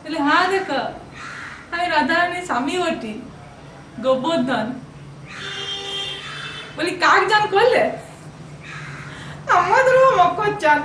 বলে হ্যাঁ দেখো আমি রাধারানীর স্বামী বটি গোবর্ধন। বলি কাক চান করলে? আমাদের মকর চান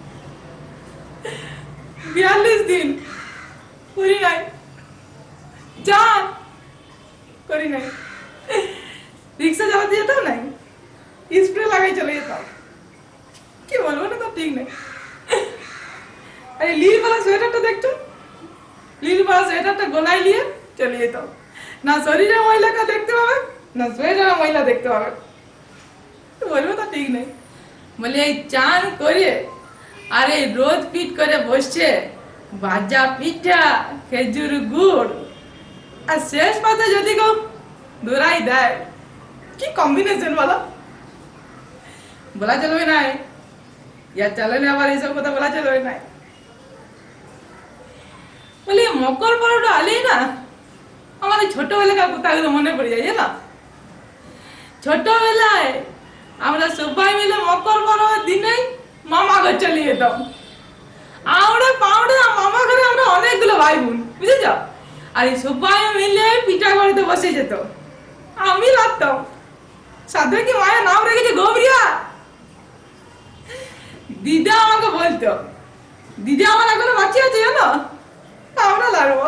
42 দিন করি নাই, চান করি নাই, রিক্সা চালাতে যেতাম নাই, স্প্রে লাগাই চলে যেতাম। কি বলবো না তো ঠিক নেই। আরে লীল वाला সোয়েটারটা দেখছো, লীল वाला সোয়েটারটা গলায় নিয়ে চলে যেতাম। না শরীরে ময়লাটা দেখতে পাবে না সোয়েটারে ময়লা দেখতে পাবে। বলবো তো ঠিক নেই। বলে এই চান করে আরে রোদ পিট করে বসছে ভাজা পিঠা খেজুর গুড় আর শেষ পাতে যদি কেউ দৌড়াই দেয়, কি কম্বিনেশন বলো? বলা চলবে না, ইয়া চলে না, আবার এইসব কথা বলা চলবে না। বলি মকর পরোটা আলে না আমাদের ছোটবেলাকার কথাগুলো মনে পড়ে যায় না। ছোটবেলায় আমরা সবাই মিলে মকর পরোটার দিনে মামা ঘর চলে যেতাম। আউড়ে পাউড়ে মামা ঘরে আমরা অনেকগুলো ভাই বোন, বুঝেছ? আর এই সবাই মিলে পিঠা করতে বসে যেত। আমি লাগতাম সাথে কি মায়ের নাম রেখেছে গৌরিয়া। দিদা আমাকে বলতো, দিদা আমার এখনো বাচ্চা আছে জানো, আমরা লাগবো।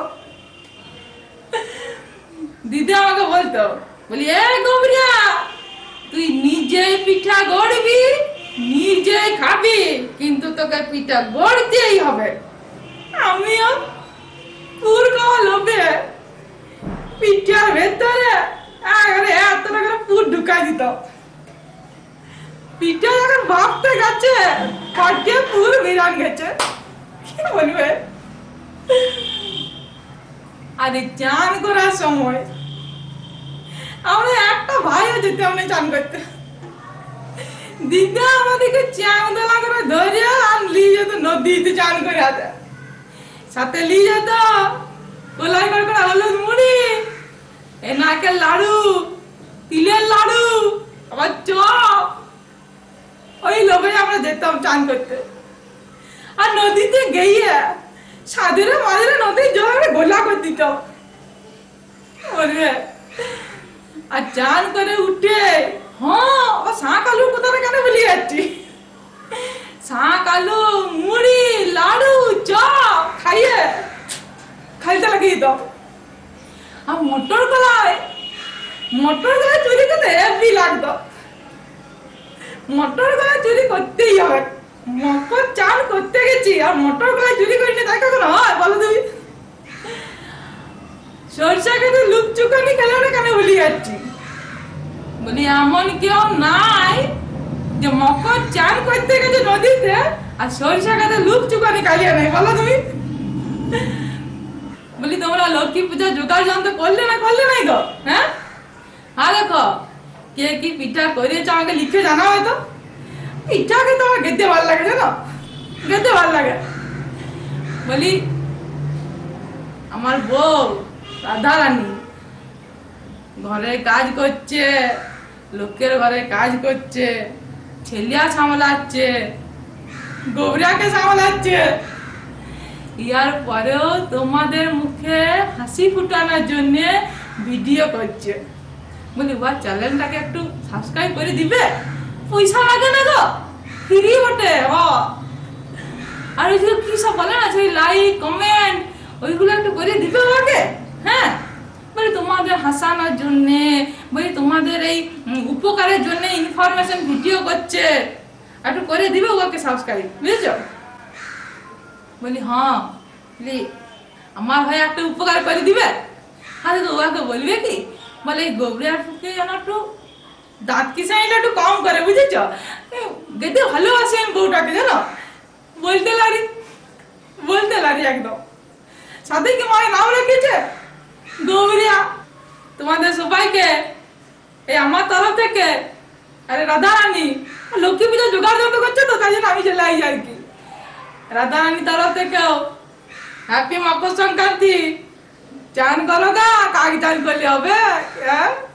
দিদা আমাকে বলতো, বলি এ গৌরিয়া তুই নিজেই পিঠা গড়বি নিজেই খাবি, কিন্তু তোকে পিঠা গড়তেই হবে। আমিও পুর খাওয়া লোভে পিঠার ভেতরে এত টাকা পুর ঢুকাই দিত। পিঠা যখন ভাবতে গেছে ফাটিয়ে পুর বিরান গেছে, কি বলবে। আর চান করার সময় আমরা একটা ভাইও যেতাম না চান করতে। দিদা আমাদেরকে চান দোলা করে ধরে আর নিয়ে যেত নদীতে চান করে হাতে, সাথে নিয়ে যেত কোলাই করে করে হলুদ মুড়ি, এ নাকের লাড়ু, তিলের লাড়ু, আবার চপ। ওই লোভে আমরা যেতাম চান করতে। আর নদীতে গিয়ে সাধুরে মাঝে নদীর জলে গোলা করে দিত বলবে। আর চান করে উঠে হ্যাঁ আবার শাঁখ আলুর কথাটা কেন বলি যাচ্ছি, শাঁখ আলু মুড়ি লাড়ু চপ খাইয়ে খাইতে লাগিয়ে দিত। আর মটর কলাই চুরি করতে হেভি লাগতো। মটর কলাই চুরি করতেই হবে, মকর চান করতে গেছি আর মটর কলাই চুরি করিনি তাই কখনো হয় বলো তুমি? সরষা খেতে লুকচুকানি খেলে না কেন ভুলে যাচ্ছি। বলি এমন কেউ নাই যে মকর চান করতে গেছে নদীতে আর সরষা খেতে লুকচুকানি খালিয়ে নাই বলো তুমি? বলি তোমরা লক্ষ্মী পূজা জোগাড় যন্ত্র করলে নাই গো? হ্যাঁ দেখো কে কি পিঠা করেছে আমাকে লিখে জানা হয়তো। পিঠা খেতে আমার খেতে ভালো লাগে জানো, খেতে ভালো লাগে। বলি আমার বউ রাধারানী ঘরে কাজ করছে, লোকের ঘরে কাজ করছে, ছেলিয়া সামলাচ্ছে, গৌরিয়াকে সামলাচ্ছে, ইয়ার পরেও তোমাদের মুখে হাসি ফুটানোর জন্য ভিডিও করছে। বলি বা চ্যানেলটাকে একটু সাবস্ক্রাইব করে দিবে, পয়সা লাগে না গো, ফ্রি বটে। আর ওই কি সব বলে না সেই লাইক কমেন্ট ওইগুলো একটু করে দিবে আমাকে। হ্যাঁ বলি তোমাদের হাসানোর জন্য, বলি তোমাদের এই উপকারের জন্য ইনফরমেশন ভিডিও করছে, একটু করে দিবে ওকে সাবস্ক্রাইব, বুঝেছ? বলি হ্যাঁ, বলি আমার ভাই একটা উপকার করে দিবে। আরে তো ওকে বলবে কি, বলে গোবরিয়ার ফুকে যেন একটু দাঁত কিসাইটা একটু কম করে, বুঝেছ? দেখতে ভালোবাসি আমি বউটাকে জানো, বলতে লারি একদম। সাথে কি মায়ের নাম রেখেছে গৌরিয়া। তোমাদের সবাইকে এই আমার তরফ থেকে, আরে রাধারানী লক্ষ্মী পূজা জোগাড় যন্ত্র করছে তো তাই জন্য আমি চলে আই আর কি। রাধারানী তরফ থেকেও হ্যাপি মকর সংক্রান্তি। চান করো গা, কাক চান করলে হবে।